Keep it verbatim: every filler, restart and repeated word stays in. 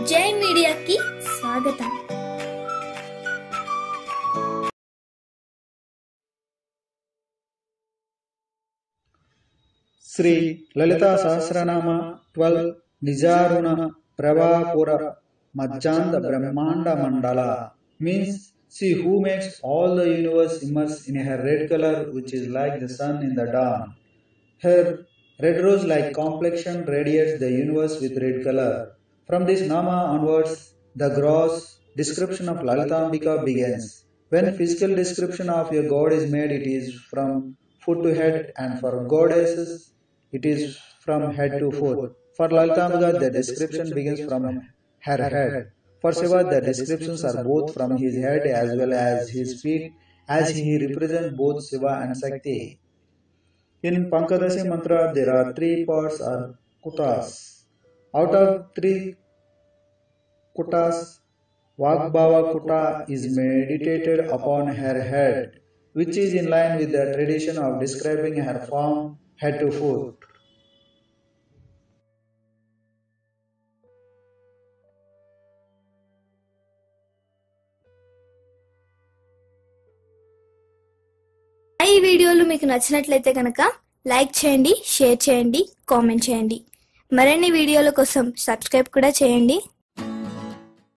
జై మీడియాకి స్వాగతం. శ్రీ లలితా సహస్రనామ ట్వెల్వ్ నిజారుణ ప్రభాపుర మజ్జాంద బ్రహ్మాండ మండల means she who makes all the universe immerse in her red color, which is like the sun in the dawn. Her red rose-like complexion radiates the universe with red color. From this nama onwards, the gross description of Lalitambika begins. When physical description of a god is made, it is from foot to head, and for goddesses, it is from head to foot. For Lalitambika, the description begins from her head. For Shiva, the descriptions are both from his head as well as his feet, as he represents both Shiva and Shakti. In Pankadashi mantra, there are three parts or kutas. Out of three kutas, Vagbhava Kuta is meditated upon her head, which is in line with the tradition of describing her form head to foot. ఈ వీడియోలు మీకు నచ్చినట్లయితే కనుక like చేయండి, share చేయండి, comment చేయండి. మరిన్ని వీడియోల కోసం సబ్స్క్రైబ్ కూడా చేయండి.